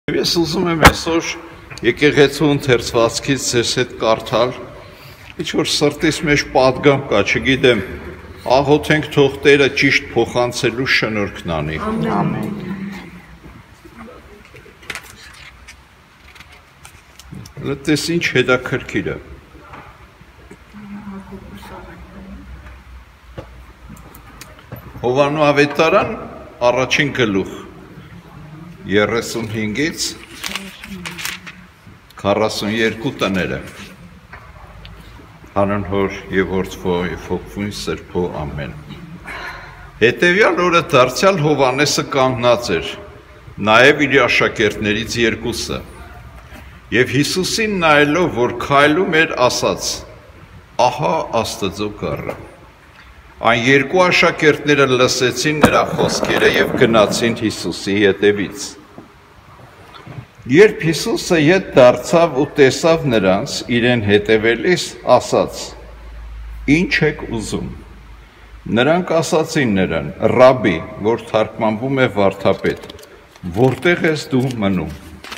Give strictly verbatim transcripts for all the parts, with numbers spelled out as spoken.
Ես ուզում եմ այսօր եկեղեցու ընթերցվածքից ձեզ հետ կարդալ, ինչ որ սրտիս մեջ պատգամ կա, չգիտեմ, աղոթենք թող Տերը ճիշտ փոխանցելու շնորհքն անի։ Ամեն։ Լսես ինչ հետաքրքիր է։ Հովանու ավետարան առաջին գլուխ երեսունհինգից քառասունյերկու տները հանուն հոր և որդվո և հոգվույն սրբո ամեն։ Հետևյալ օրը դարձյալ Հովանեսը կանգնած էր, նաև իր աշակերտներից երկուսը, և Հիսուսին նայելով, որ քայլում էր, ասաց. «Ահա Աստծո գառը»։ Այն երկու աշակերտները լսեցին նրա խոսքերը և գնացին Հիսուսի հետևից։ Երբ Հիսուսը ետ դարձավ ու տեսավ նրանց իրեն հետևելիս, ասաց. «Ինչ եք ուզում»։ Նրանք ասացին նրան. «Ռաբբի», որ թարգմանվում է վարդապետ, որտե՞ղ ես դու մնում։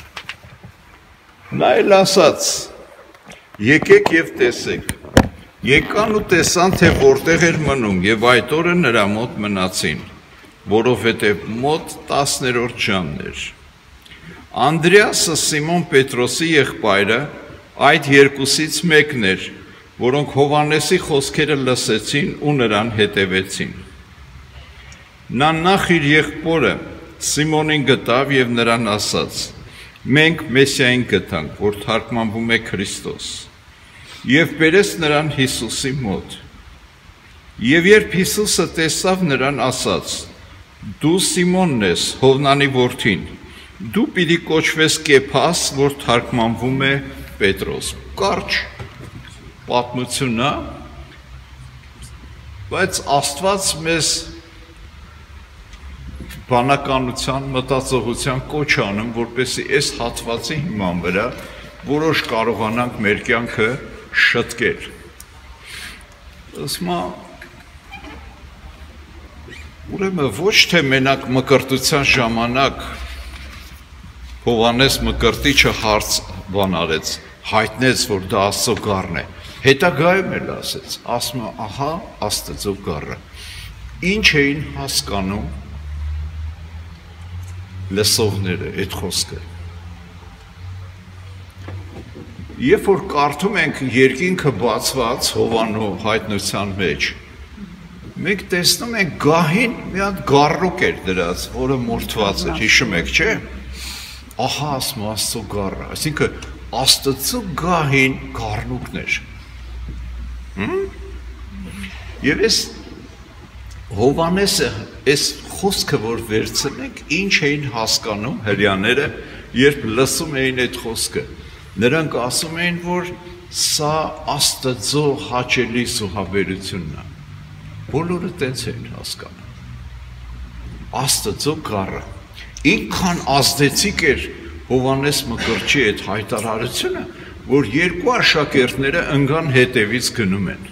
Նա էլ ասաց. «Եկեք և տեսեք»։ Եկան ու տեսան, թե որտեղ էր մնում, և այդ օրը նրա մոտ մնացին, որովհետև մոտ տասներորդ ժամն էր։ Անդրեասը Սիմոն Պետրոսի եղբայրը այդ երկուսից մեկն էր, որոնք Հովանեսի խոսքերը լսեցին ու նրան հետևեցին։ Նա նախ իր եղբորը Սիմոնին գտավ և նրան ասաց. «Մենք Մեսիային գտանք», որ թարգմանվում է Քրիստոս, և բերեց նրան Հիսուսի մոտ։ Եվ երբ Հիսուսը տեսավ նրան, ասաց. «Դու Սիմոնն ես, Հովնանի որդին, դու պիտի կոչվես Կեփաս», որ թարգմանվում է Պետրոս։ Կարճ պատմություն է, բայց Աստված մեզ բանականության, մտածողության կոչ անում, որպեսզի այս հատվածի հիման վրա որոշ կարողանանք մեր կյանքը շտկել։ Ասма ուրեմն ոչ թե մենակ մկրտության ժամանակ Հովանես Մկրտիչը հարց բան արեց, հայտնեց, որ դա Աստծո գառն է, հետագայում էլ ասեց, ասում է, ահա Աստծո գառը։ Ինչ էին հասկանում լսողները այդ խոսքը։ Երբ որ կարդում ենք երկինքը բացված Հովանու հայտնության մեջ, մենք տեսնում ենք գահին մի հատ գառուկ էր դրած, որը մորթված էր, հիշում եք, չէ՞։ Ահա ասում Աստծո գառը, այսինքն Աստծո գահին գառնուկն էր։ Եվ այս Հովանեսը, այս խոսքը, որ վերցնենք, ինչ էին հասկանում հրեաները, երբ լսում էին այդ խոսքը։ Նրանք ասում էին, որ սա Աստծո հաճելի զոհաբերությունն է։ Բոլորը տենց էին հասկանում։ Աստծո գառը։ Ինքան ազդեցիկ էր Հովանես Մկրտչի այդ հայտարարությունը, որ երկու աշակերտները ընկան հետևից գնում են։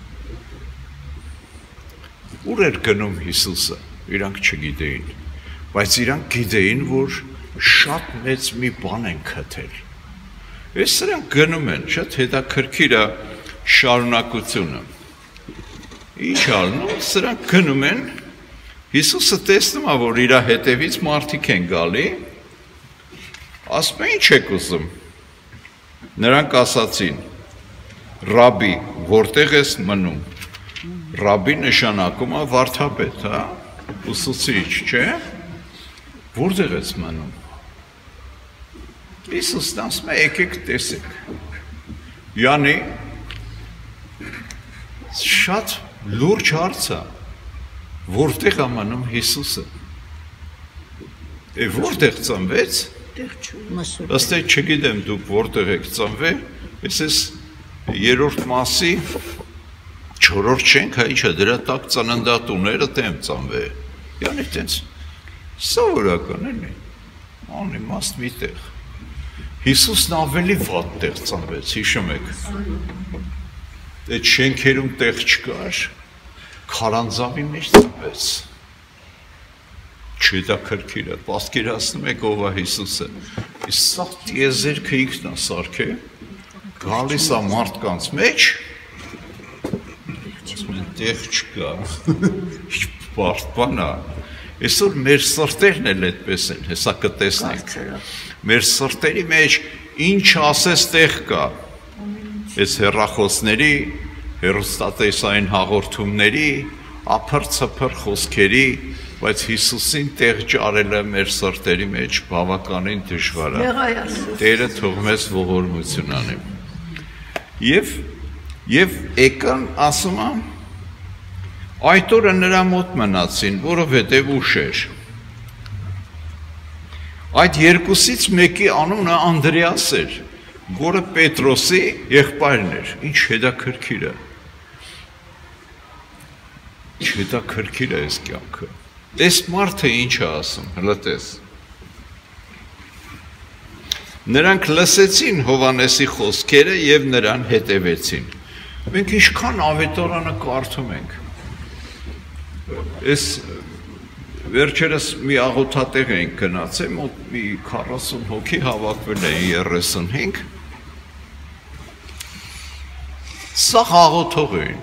Ուր էր գնում Հիսուսը, իրանք չգիտեին, բայց իրանք գիտեին, որ շատ մեծ մի բան են գտել։ Ես սրանք գնում են, շատ հետաքրքիր է շարունակությունը։ Ինչ ալնում, սրանք գնում են, Հիսուսը տեսնում է, որ իր հետևից մարդիկ են գալի, ասում է, ինչ եք ուզում։ Նրանք ասացին. «Ռաբբի, որտեղ ես մնում»։ Ռաբբի նշանակում է վարդապետ, հա, ուսուցիչ, չէ՞։ Որտեղ ես մնում։ Հիսուսն ասում է, եկեք տեսեք։ Յանի շատ լուրջ հարց է, որտեղ է մնում Հիսուսը։ Է որտեղ ծնվեց։ Ըստ այդ չգիտեմ դուք որտեղ եք ծնվել, ես ես երրորդ մասի չորրորդ չենք, հա ինչա դրա տակ ծննդատուները տեմ ծնվել։ Յանի տենց սովորական էլի, անիմաստ մի տեղ։ Հիսուսն ավելի վատ տեղ ծնվեց, հիշում եք։ Այդ շենքերում տեղ չկար, քարանձավի մեջ ծնվեց։ չհետաքրքիր է, պատկերացնում եք ով է Հիսուսը, իսկ սա տիեզերքը ինքն է սարքել, գալիս է մարդկանց մեջ, ասում են տեղ չկա, ինչ բարդ բան է, այսօր մեր սրտերն էլ այդպես են, հեսա կտեսնենք, մեր սրտերի մեջ ինչ ասես տեղ կա, այս հեռախոսների, հեռուստատեսային հաղորդումների, ափր-ցփր խոսքերի, բայց Հիսուսին տեղ ճարելը մեր սրտերի մեջ բավականին դժվար է։ Տերը թող մեզ ողորմություն անի։ Եվ եւ եկան ասում է այդ օրը նրա մոտ մնացին, որովհետև ուշ էր։ Այդ երկուսից մեկի անունը Անդրեաս էր, որը Պետրոսի եղբայրն էր, ինչ հետաքրքիր է։ Ինչ հետաքրքիր է այս կյանքը։ Տես մարդը ինչ է ասում, հլը տես։ Նրանք լսեցին Հովանեսի խոսքերը և նրան հետևեցին։ Մենք ինչքան ավետարանը կարդում ենք։ Այս վերջերս մի աղոթատեղ ենք գնացել, մոտ մի քառասուն հոգի հավաքվել էին երեսունհինգ։ Սա աղոթող էին։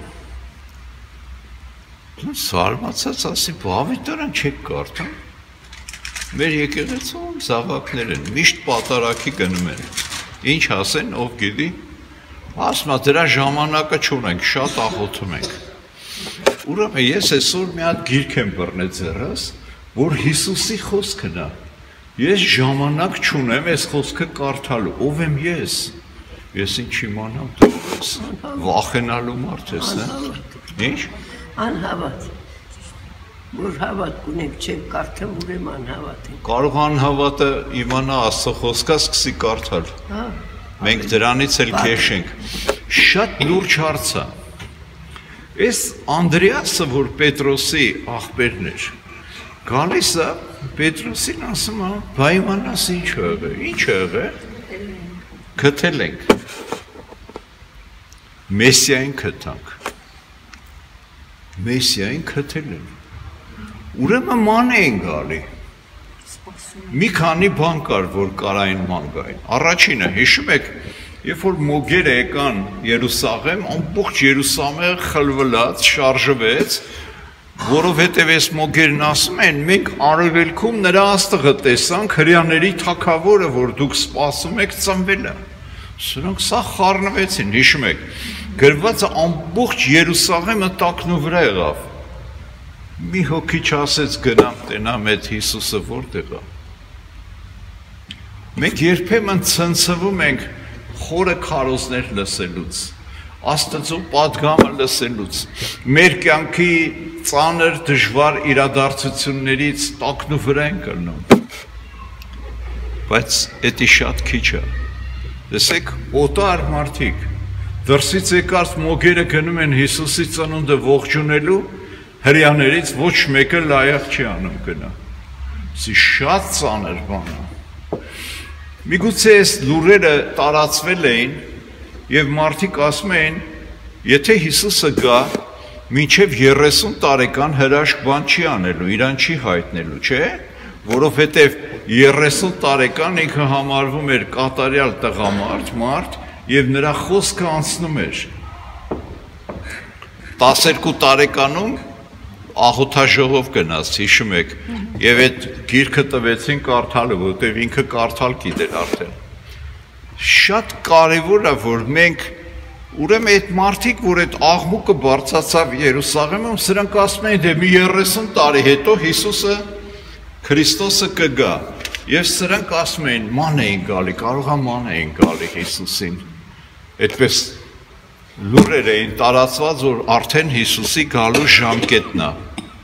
Սարմացած ասի, ավետարան չեք կարդում։ Մեր եկեղեցում զավակներ են, միշտ պատարակի գնում են։ Ինչ ասեն, ով գիտի, ասում է դրա ժամանակը չունենք, շատ աղոթում ենք։ Ուրեմն ես այսօր մի հատ գիրք եմ բռնել ձեռս, որ Հիսուսի խոսքն է։ Ես ժամանակ չունեմ այս խոսքը կարդալու, ով եմ ես։ Ես ինչ իմանամ դու ես, վախենալու մարդ ես, ինչ։ Անհավատ, որ հավատ կունեք չեք կարդում, ուրեմ անհավատ ենք։ Կարող անհավատը իմանա Աստծո խոսքա սկսի կարդալ։ Մենք դրանից էլ քեշենք։ Շատ լուրջ հարց է։ Այս Անդրեասը, որ Պետրոսի աղբերն էր, գալիս է Պետրոսին ասում է, բա իմանաս ինչ է եղել, ինչ է եղել։ Գտել ենք։ Մեսիային գտանք։ Մեսիային գտել են։ Ուրեմն ման էին գալի։ Մի քանի բան կար, որ կարային ման գային։ Առաջինը, հիշում եք, երբ որ մոգերը եկան Երուսաղեմ, ամբողջ Երուսաղեմը խլվլաց, շարժվեց, որովհետև այս մոգերն ասում են, մենք արևելքում նրա աստղը տեսանք, հրեաների թագավորը, որ դուք սպասում եք, ծնվել է։ Սրանք սա խառնվեցին, հիշում եք։ Գրված ամբողջ Երուսաղեմը տակնու վրա եղավ։ Մի հոգի չասեց գնամ տենամ այդ Հիսուսը որտեղ է։ Մենք երբեմն ցնցվում ենք խորը քարոզներ լսելուց, Աստծո պատգամը լսելուց, մեր կյանքի ծանր դժվար իրադարձություններից տակնու վրա ենք ելնում։ Բայց դա շատ քիչ է։ Տեսեք, օտար մարդիկ դրսից եկած մոգերը գնում են Հիսուսի ծնունդը ողջունելու, հրեաներից ոչ մեկը լայախ չի անում գնա։ Սի շատ ծանր բան է։ Միգուցե այս լուրերը տարածվել էին և մարդիկ ասում էին, եթե Հիսուսը գա, մինչև երեսուն տարեկան հրաշք բան չի անելու, իրան չի հայտնելու, չէ՞, որովհետև երեսուն տարեկան ինքը համարվում էր կատարյալ տղամարդ, մարդ, և նրա խոսքը անցնում էր։ տասներկու տարեկանում աղոթաժողով գնաց, հիշում եք, և այդ գիրքը տվեցին կարդալը, որտև ինքը կարդալ գիտեր արդեն։ Շատ կարևոր է, որ մենք, ուրեմն այդ մարդիկ, որ այդ աղմուկը բարձրացավ Երուսաղեմում, սրանք ասում են, դե մի երեսուն տարի հետո Հիսուսը Քրիստոսը կգա, և սրանք ասում են, ման էին գալի, կարող է ման էին գալի Հիսուսին։ Այդպես լուրեր էին տարածված, որ արդեն Հիսուսի գալու ժամկետն է։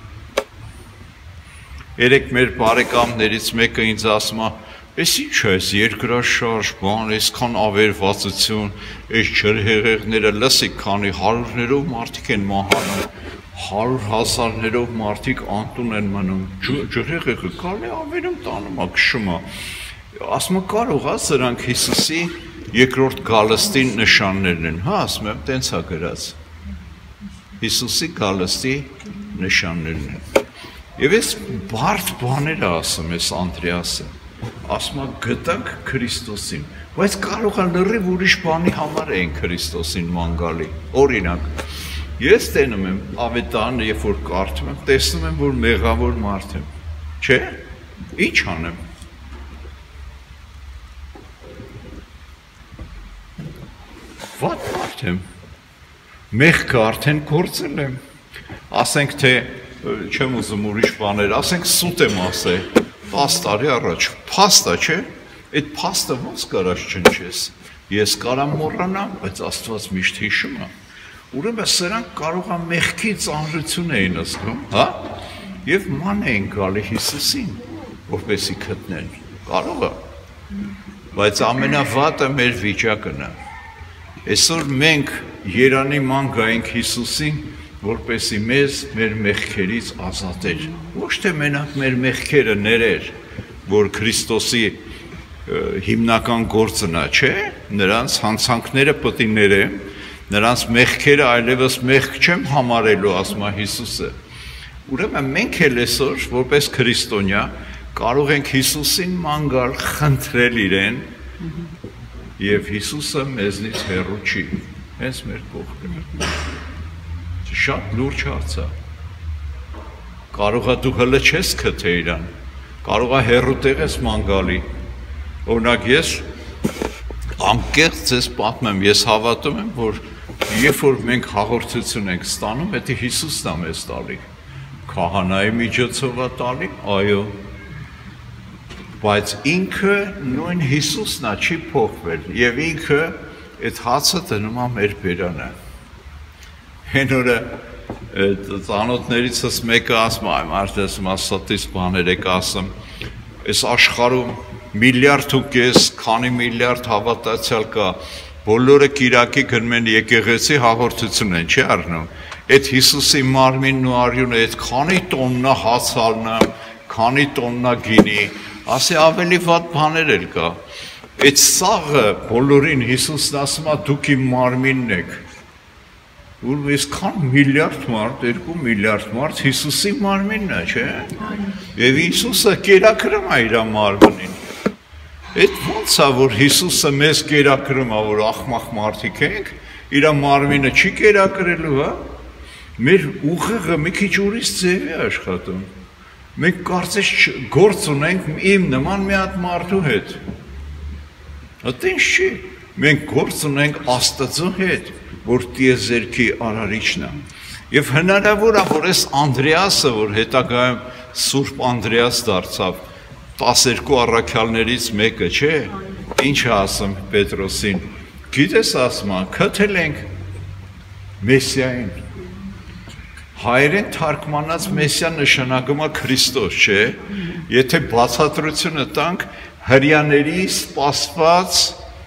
Երեք մեր բարեկամներից մեկը ինձ ասում է, «Էս ինչ է, այս երկրաշարժ, բան, այսքան ավերվածություն, այս ջրհեղեղները, լսեք, քանի հարյուրներով մարդիկ են մահանում, հարյուր հազարներով մարդիկ անտուն են մնում, ջրհեղեղը կարելի ավերում տանում է, քշում է»։ Ասում է, կարող է սրանք Հիսուսի երկրորդ գալստի նշաններն են, հա, ասում եմ, տենց է գրած։ Հիսուսի գալստի նշաններն են։ Եվ ես բարդ բաներ ասում ես Անդրեասը, ասում է գտանք Քրիստոսին, բայց կարող է լրիվ ուրիշ բանի համար էին Քրիստոսին ման գալի, օրինակ, ես տենում եմ ավետարանը, երբ որ կարդում եմ, տեսնում եմ, որ մեղավոր մարդ եմ, չէ, ինչ անեմ, վատ մարդ եմ, մեղքը արդեն գործել եմ, ասենք թե չեմ ուզում ուրիշ բաներ, ասենք սուտ եմ ասել, տասը տարի առաջ, փաստա չէ, այդ փաստը ոնց կարաս չնչես, ես կարամ մոռանամ, բայց Աստված միշտ հիշում է, ուրեմն սրանք կարող է մեղքի ծանրություն էին զգում, հա, եւ ման էին գալի Հիսուսին, որպեսզի գտնեն, կարող է, բայց ամենավատը մեր վիճակն է, այսօր մենք Երանի ման գայինք Հիսուսին, որպեսզի մեզ մեր մեղքերից ազատեր, ոչ թե մենակ մեր մեղքերը ներեր, որ Քրիստոսի հիմնական գործն է, չէ, նրանց հանցանքները պետք է ներեմ, նրանց մեղքերը այլևս մեղք չեմ համարելու, ասում է Հիսուսը։ Ուրեմն մենք էլ այսօր, որպես քրիստոնյա, կարող ենք Հիսուսին ման գալ, խնդրել իրեն, եւ Հիսուսը մեզնից հեռու չի, հենց մեր կողքն է։ Շատ լուրջ հարց է, կարող է դու հլը չես քթե իրան, կարող է հեռու տեղ ես ման գալի, օրինակ ես անկեղծ ձեզ պատմեմ, ես հավատում եմ, որ երբ որ մենք հաղորդություն ենք ստանում, դա Հիսուսն է մեզ տալի, քահանայի միջոցով է տալի, այո, բայց ինքը նույն Հիսուսն է, չի փոխվել, եւ ինքը այդ հացը դնում է մեր բերանը։ Հեն օրը ծանոթներիցս մեկը ասում է, մարդը ասում է, ստից բաներ եք ասում, այս աշխարհում միլիարդ ու կես, քանի միլիարդ հավատացյալ կա, բոլորը կիրակի գնում են եկեղեցի հաղորդություն են, չի առնում, այդ Հիսուսի մարմինն ու արյունը, այդ քանի տոննա հացալնը, քանի տոննա գինի, ասի ավելի վատ բաներ էլ կա, այդ սաղը բոլորին Հիսուսն ասում է, դուք իմ մարմինն եք, որ ես քան միլիարդ մարդ, երկու միլիարդ մարդ Հիսուսի մարմինն է, չէ, եւ Հիսուսը կերակրում է իր մարմնին, այդ ոնց է, որ Հիսուսը մեզ կերակրում է, որ ախմախ մարդիկ ենք, իր մարմինը չի կերակրելու, հա, մեր ուղեղը մի քիչ ուրիշ ձև է աշխատում, մենք կարծես գործ ունենք իմ նման մի հատ մարդու հետ, այդ ինչ չի, մենք գործ ունենք Աստծո հետ, որ տիեզերքի արարիչն է, եւ հնարավոր է, որ այս Անդրեասը, որ հետագայում Սուրբ Անդրեաս դարձավ, տասներկու առաքյալներից մեկը, չէ, ինչ է ասում Պետրոսին, գիտես ասում է, քթել ենք Մեսիային, հայերեն թարգմանած Մեսիա նշանակում է Քրիստոս, չէ, եթե բացատրությունը տանք, հրյաների սպասված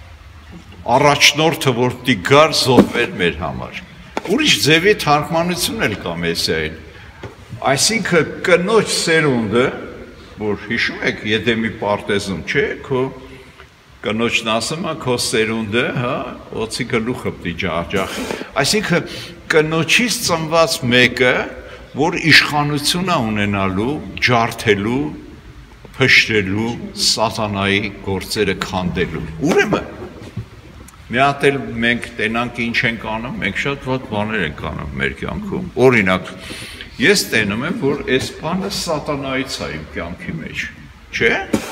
առաջնորդը, որ պիտի գար զոհվեր մեր համար, ուրիշ ձևի թարգմանություն էլ կա Մեսիային, այսինքն կնոջ սերունդը, որ հիշում եք Եդեմի պարտեզում, չէ, քո կնոջն ասում է, քո սերունդը, հա, օծի գլուխը պիտի ջախջախի, այսինքն կնոջից ծնված մեկը, որ իշխանություն է ունենալու, ջարդելու, փշրելու, սատանայի գործերը քանդելու, ուրեմն մի հատ էլ մենք տենանք ինչ ենք անում, մենք շատ վատ բաներ ենք անում մեր կյանքում, օրինակ, ես տենում եմ, որ այս բանը սատանայից է իմ կյանքի մեջ, չէ,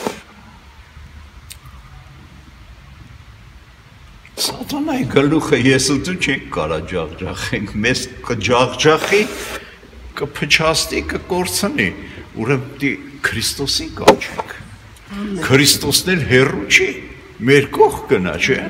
սատանայի գլուխը ես ու դու չենք կարա ջախջախենք, մեզ կջախջախի, կփչաստի, կկործնի, ուրեմն Քրիստոսին կանչենք, Քրիստոսն էլ հեռու չի, մեր կողքն է, չէ,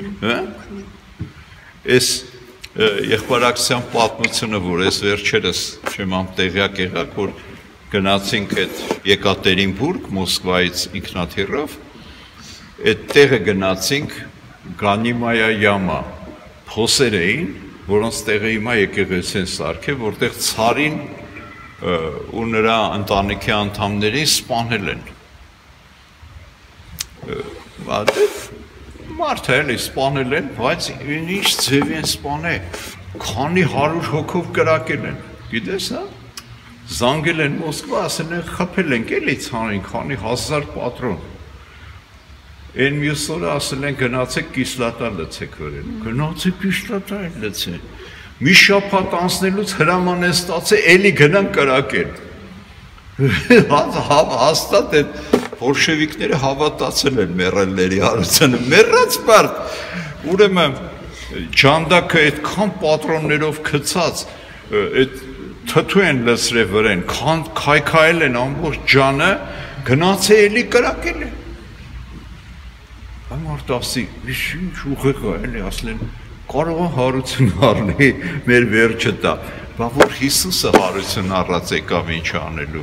այս եղբարակցության պատմությունը, որ այս վերջերս չեմ տեղյակ եղակ, որ գնացինք այդ Եկատերինբուրգ, Մոսկվայից ինքնաթիռով, այդ տեղը գնացինք Գանիմայա Յամա, փոսեր էին, որոնց տեղը հիմա եկեղեցին սարքել, որտեղ ցարին ու նրա ընտանիքի անդամներին սպանել են։ Մարդը էլի սպանել են, բայց ինչ ձև են սպանել, քանի հարյուր հոգով կրակել են, գիտես հա, Զանգել են Մոսկվա, ասել են խփել ենք էլի ցանին, քանի հազար պատրոն։ Այն մյուս օրը ասել են գնացեք կիսլատա լցեք վրեն։ Գնացեք կիսլատա լցեք։ Մի շաբաթ անցնելուց հրաման են ստացել, էլի գնան կրակել։ Հաստատ այդ բոլշևիկները հավատացել են մեռելների հարությունը, մեռած բարդ։ Ուրեմն ջանդակը այդքան պատրոններով գցած, այդ թթու են լցրել վրեն, քայքայել են ամբողջ ջանը, գնացել էլի կրակել են։ Այն մարդասի, ինչ ուղեղ է, էլի ասել են, կարող է հարություն առնի, մեր վերջը տա, բա որ Հիսուսը հարություն առած եկավ ինչ անելու։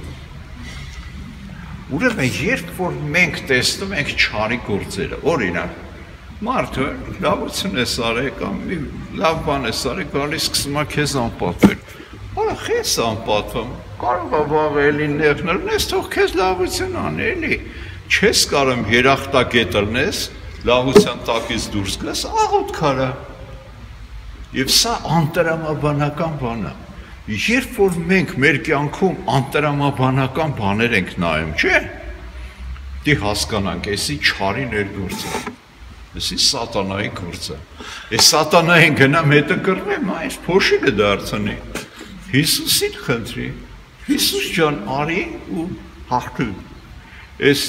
Ուրեմն երբ որ մենք տեսնում ենք չարի գործերը, օրինակ, մարդը լավություն է սարել կամ մի լավ բան է սարել, գալիս սկսում է քեզ անպատվել։ Արա քեզ անպատվում, կարող է վաղ էլի նեղներնես, թող քեզ լավություն անի, էլի, չես կարում երախտագետ լնես, լավության տակից դուրս գաս, աղոտ քարա։ Եվ սա անտրամաբանական բան է։ Երբ որ մենք մեր կյանքում անտրամաբանական բաներ ենք նայում, չէ՞, դի հասկանանք, էսի չարի ներգործը, էսի սատանայի գործը։ Այս սատանային գնամ հետը կռվեմ, այս փոշի կդարձնի։ Հիսուսին խնդրի, Հիսուս ջան, արի ու հաղթու։ Այս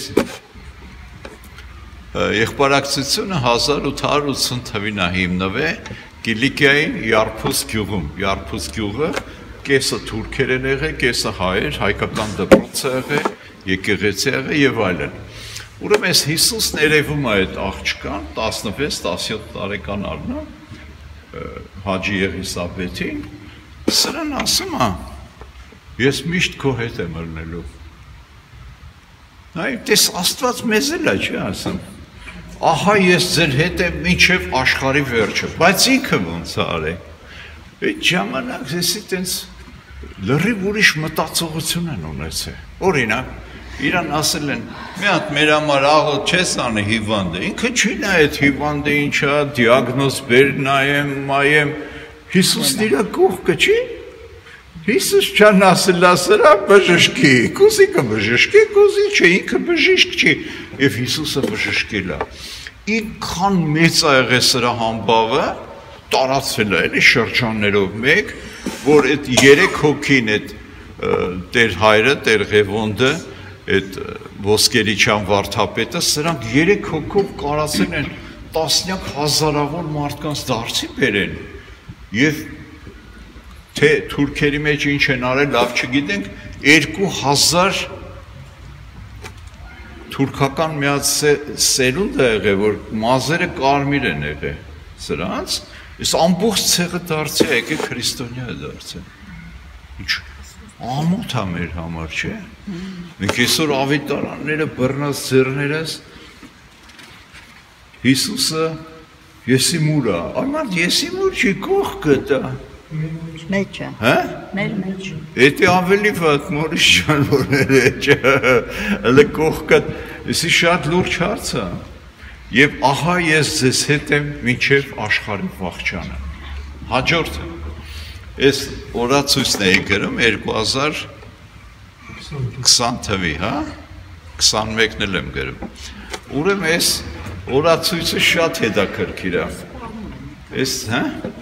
եղբարակցությունը հազար ութ հարյուր ութսուն թվին է հիմնվել Կիլիկիայի Յարփուս գյուղում, Յարփուս գյուղը կեսը թուրքեր են եղել, կեսը հայեր, հայկական դպրոց է եղել, եկեղեցի եղել եւ այլն։ Ուրեմն այս Հիսուսն երևում է այդ աղջկան տասնվեց տասնյոթ տարեկան առնա Հաջի Եղիսաբեթին, սրան ասում է, ես միշտ քո հետ եմ ելնելու։ Այ դες Աստված մեզ էլ է չի ասում։ Ահա ես ձեր հետ եմ մինչև աշխարհի վերջը, բայց ինքը ոնց արի։ Այդ ժամանակ էսի տենց լրիվ ուրիշ մտածողություն են ունեցել։ Օրինակ, իրան ասել են, մի հատ մեր համար աղոտ չես անի հիվանդը, ինքը չի նայ այդ հիվանդը ինչա, դիագնոզ բեր նայեմ, մայեմ, Հիսուսն իր կողքը չի։ Հիսուս չան ասել ասրա բժշկի, կուզիկը բժշկի, կուզի չէ, ինքը բժիշկ չի, և Հիսուսը բժշկել է։ Ինքան մեծ է եղել սրա համբավը, տարածվել է էլի շրջաններով մեկ, որ այդ երեք հոգին այդ տեր հայրը, տեր Ղևոնդը, այդ ոսկերիչյան վարդապետը, սրանք երեք հոգով կարացել են տասնյակ հազարավոր մարդկանց դարձի բերեն, և թե թուրքերի մեջ ինչ են արել, լավ չգիտենք, երկու հազար թուրքական մի հատ սերունդ է եղել, որ մազերը կարմիր են եղել սրանց, ես ամբողջ ցեղը դարձել, եկե քրիստոնյա է դարձել։ Ինչ ամոթ է մեր համար, չէ։ Մենք այսօր ավետարանները, բռնած ձեռներս, Հիսուսը եսի մուր է, այման եսի մուր չի կողքը դա։ Մեջ է։ Հա։ Մեր մեջ։ Էդի ավելի վատ մորիշ ջան որ էջ։ Հələ կողքը, էսի շատ լուրջ հարց է։ Եվ ահա ես ձեզ հետ եմ մինչև աշխարհի վախճանը։ Հաջորդը։ Այս օրացույցն էի գրում երկու հազար քսան թվի, հա։ քսանմեկն էլ եմ գրում։ Ուրեմն այս օրացույցը շատ հետաքրքիր է։ Այս, հա։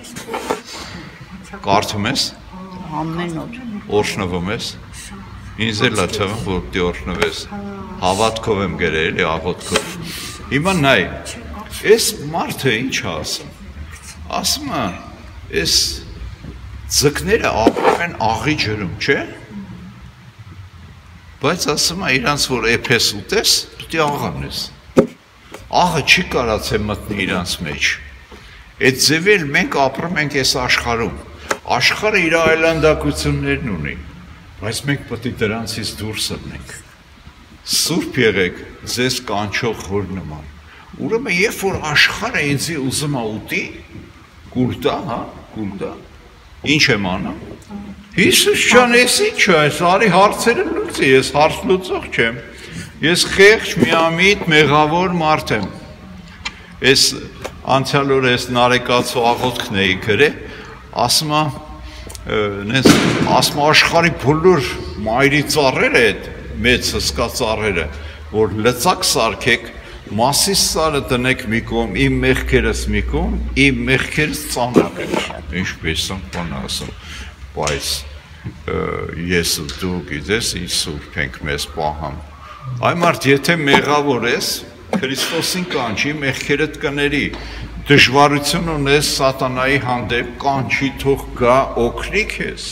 Կարդում ես։ Ամեն օր։ Օրհնվում ես։ Ինձ էլ է թվում, որ դի օրհնվես։ Հավատքով եմ գրել, էլի աղոթքով։ Հիմա նայ, այս մարդը ինչ է ասում։ Ասում է, այս ձկները ապրում են աղի ջրում, չէ՞։ Բայց ասում է իրանց որ էփես ուտես, դու աղան ես։ Աղը չի կարացել մտնի իրանց մեջ։ Այդ ձևել մենք ապրում ենք այս աշխարհում։ Աշխարհը իր այլանդակություններն ունի, բայց մենք պետք է դրանցից դուրս ելնենք։ Սուրբ եղեք, ձեզ կանչող հոր նման։ Ուրեմն երբ որ աշխարհը ինձի ուզում է ուտի, կուլ տա, հա, կուլ տա։ Ինչ եմ անում։ Հիսուս ջան, ես ինչ ես, արի հարցերը լուծի, ես հարց լուծող չեմ։ Ես խեղճ, միամիտ, մեղավոր մարդ եմ։ Այս անցյալ օրը այս նարեկացու աղոթքն էի գրել, ասում է, ասում աշխարհի բոլոր մայրի ծառերը այդ մեծ հսկա ծառերը, որ լծակ սարքեք, մասիս սարը տնեք մի կողմ, իմ մեղքերս մի կողմ, իմ մեղքերս ծանրակ եք, ինչպես եմ բան ասում, բայց ես ու դու գիտես, ինչ սուրբ ենք մեզ պահամ, այ մարդ եթե մեղավոր ես, Քրիստոսին կանչի, մեղքերդ կների, դժվարություն ունես սատանայի հանդեպ, կանչի թող գա օգնի քեզ,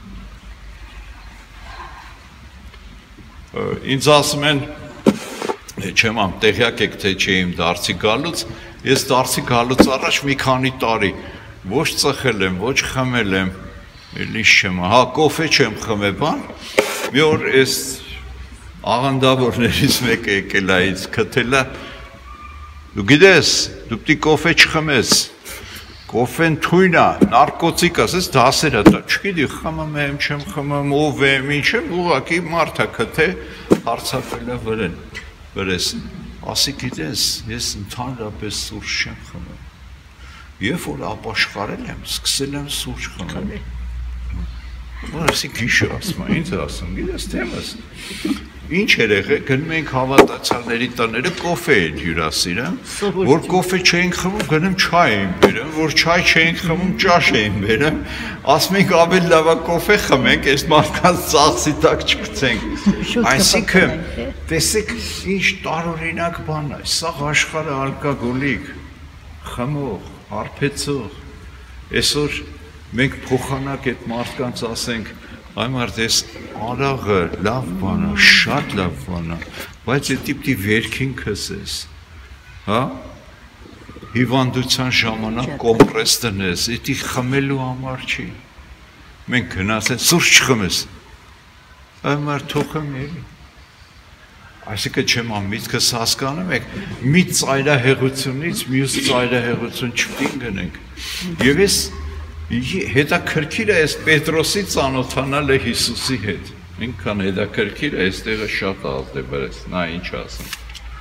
ինձ ասում են, չեմ ամ տեղյակ եք թե չէ իմ դարձի գալուց, ես դարձի գալուց առաջ մի քանի տարի ոչ ծխել եմ, ոչ խմել եմ, ինչ չեմ, հա կոֆե չեմ խմել բան, մի օր ես աղանդավորներից մեկը եկել է ինձ քթելա, դու գիտես, դու պիտի կոֆե չխմես, կոֆեն թույն է, նարկոտիկ ասես դասեր է դա, չգիտի խմում եմ, չեմ խմում, ով եմ, ինչ եմ, ուղղակի մարդ է քթե հարցակվել է վրեն, վրես, ասի գիտես, ես ընդհանրապես սուրճ չեմ խմում, երբ որ ապաշխարել եմ, սկսել եմ սուրճ խմել, որ ասի գիշը ասում է, ինձ ասում, գիտես թեմս, ինչ էր եղել, գնում ենք հավատացյալների տները կոֆե են հյուրասիրում, որ կոֆե չէինք խմում, գնում չայ էին բերում, որ չայ չէինք խմում, ճաշ էին բերում, ասում ենք ավելի լավ է կոֆե խմենք, այս մարդկանց ծախսի տակ չգցենք։ Այսինքն, տեսեք, ինչ տարօրինակ բան է, սա աշխարհը ալկոգոլիկ, խմող, հարբեցող, այսօր մենք փոխանակ այդ մարդկանց ասենք Այ մարդ ես արաղը լավ բան է, շատ լավ բան է, բայց այդ պիտի վերքին քսես, հա, հիվանդության ժամանակ կոմպրես տնես, էդի խմելու համար չի, մենք գնացել, սուրճ չխմես, այ մարդ թող խմելի, այսինքն չեմ ամ միտքս հասկանում եք, մի ծայրահեղությունից մյուս ծայրահեղություն չպիտի գնենք, և ես հետաքրքիր է այս Պետրոսի ծանոթանալը Հիսուսի հետ, ինքան հետաքրքիր է, այստեղը շատ ազդ է բրես, նա ինչ ասում։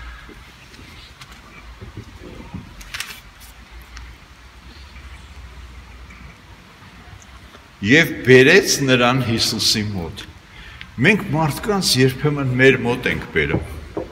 Եվ բերեց նրան Հիսուսի մոտ, մենք մարդկանց երբեմն մեր մոտ ենք բերում։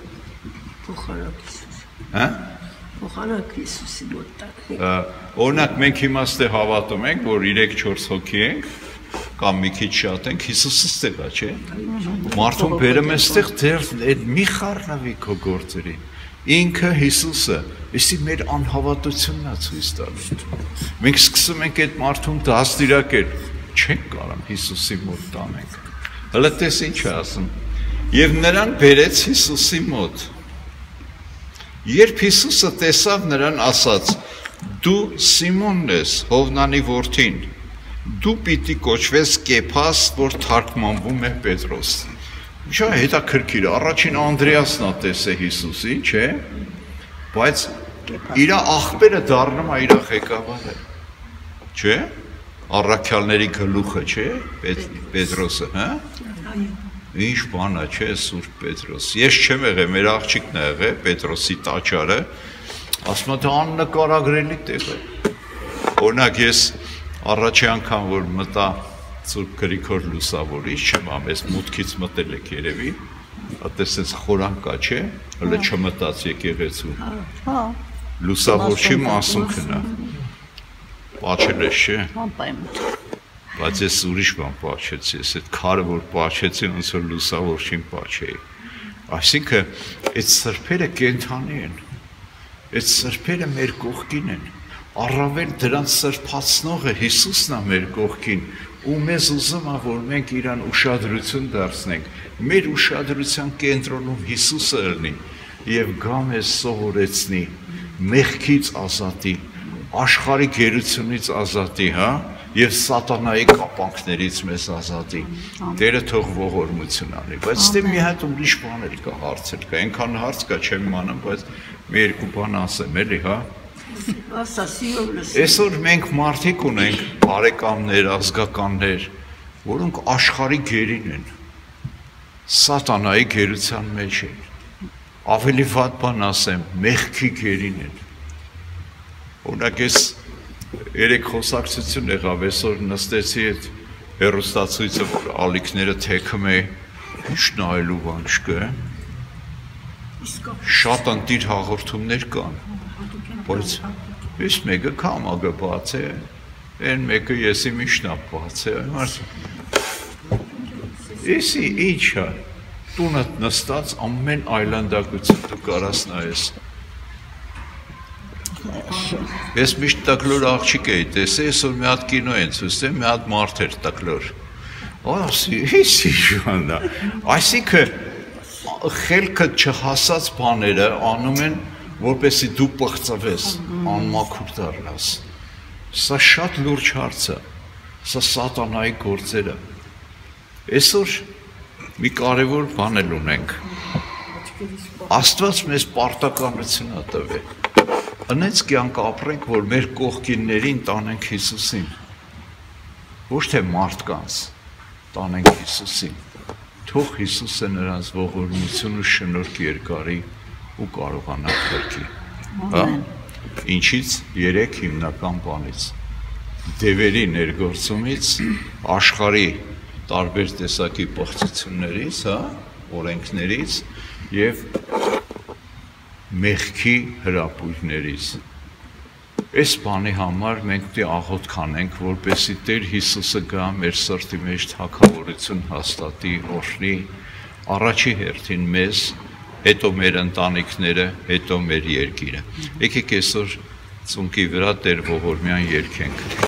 Փոխանակ Հիսուս։ Հա? Փոխանակ Հիսուսի մոտ տակ։ Օրինակ մենք իմաստե հավատում ենք, որ երեք-չորս հոգի ենք, կամ մի քիչ շատ ենք, Հիսուսը ստեղ է, չէ։ Մարդուն բերում է ստեղ դեռ այդ մի խառնվի քո գործերի։ Ինքը Հիսուսը, իսի մեր անհավատությունն է ցույց տալիս։ Մենք սկսում ենք այդ մարդուն դաստիարակել, չենք կարող Հիսուսի մոտ տանենք։ Հələ տես ինչ է ասում։ Եվ նրան բերեց Հիսուսի մոտ։ Երբ Հիսուսը տեսավ նրան, ասաց. Դու Սիմոնն ես, Հովնանի որդին, դու պիտի կոչվես Կեփաս, որ թարգմանվում է Պետրոս։ Ինչա հետաքրքիր, առաջին Անդրեասն է տեսել Հիսուսին, չէ՞, բայց իր աղբերը դառնում է իր ղեկավարը, չէ՞, առաքյալների գլուխը, չէ՞, Պետրոսը, հա՞։ Ինչ բան է, չէ, Սուրբ Պետրոս։ Ես չեմ եղել, մեր աղջիկն է եղել, Պետրոսի տաճարը, ասում է դա աննկարագրելի տեղ է։ Օրինակ ես առաջի անգամ որ մտա Սուրբ Գրիգոր Լուսավորիչ, չեմ ամ, ես մուտքից մտել եք երևի, այդպես էս խորան կա, չէ, հələ չմտած եկեղեցու։ Հա։ Լուսավորչի մասունքն է։ Պաչել ես, չէ։ Անպայման։ Բայց ես ուրիշ բան պաչեցի, ես այդ քարը որ պաչեցի, ոնց որ լուսավորչին պաչեի։ Այսինքն այդ սրբերը կենդանի են։ Այդ սրբերը մեր կողքին են, առավել դրանց սրբացնողը Հիսուսն է մեր կողքին, ու մեզ ուզում է, որ մենք իրան ուշադրություն դարձնենք, մեր ուշադրության կենտրոնում Հիսուսը ըլնի և գա մեզ սովորեցնի, մեղքից ազատի, աշխարհի գերությունից ազատի, հա, և սատանայի կապանքներից մեզ ազատի, Տերը թող ողորմություն անի, բայց դե մի հատ ուրիշ բաներ կա, հարցեր կա, այնքան հարց կա, չեմ իմանում, բայց մի երկու բան ասեմ, էլի, հա։ Այսօր մենք մարդիկ ունենք, բարեկամներ, ազգականներ, որոնք աշխարհի գերին են, սատանայի գերության մեջ են, ավելի վատ բան ասեմ, մեղքի գերին են, օրինակ ես երեք խոսակցություն եղավ, այսօր նստեցի այդ հեռուստացույցը ալիքները թեքում է ինչ նայելու բան չկա։ Շատ ընտիր հաղորդումներ կան, բայց ես մեկը կամագը բաց է, են մեկը եսի միշնա բաց է, եսի ինչ է, տունըտ նստած ամեն այլանդակություն դու կարաս նայես։ Ես միշտ տակլոր աղջիկ էի տեսել, այսօր մի հատ կինո են ցույց տալիս, մի հատ մարդ էր տակլոր։ Ասի, եսի շանա։ Այսինքն խելքը չհասած բաները անում են, որպեսզի դու պղծվես, անմաքուր դառնաս։ Սա շատ լուրջ հարց է, սա սատանայի գործերը։ Այսօր մի կարևոր բան էլ ունենք։ Աստված մեզ պարտականություն է տվել։ Հենց կյանք ապրենք, որ մեր կողքիններին տանենք Հիսուսին։ Ոչ թե մարդկանց, տանենք Հիսուսին։ Թող Հիսուսը նրանց ողորմություն ու շնորհք երկարի ու կարողանա փրկի։ Հա։ Ինչից երեք հիմնական բանից։ Դևերի ներգործումից, աշխարհի տարբեր տեսակի պղծություններից, հա, օրենքներից եւ մեղքի հրապույրներից։ Այս բանի համար մենք պետք է աղոթք անենք, որպեսզի Տեր Հիսուսը գա մեր սրտի մեջ թագավորություն հաստատի, օրհնի առաջի հերթին մեզ, հետո մեր ընտանիքները, հետո մեր երկիրը։ Եկեք այսօր ծունկի վրա Տեր ողորմյան երգենք։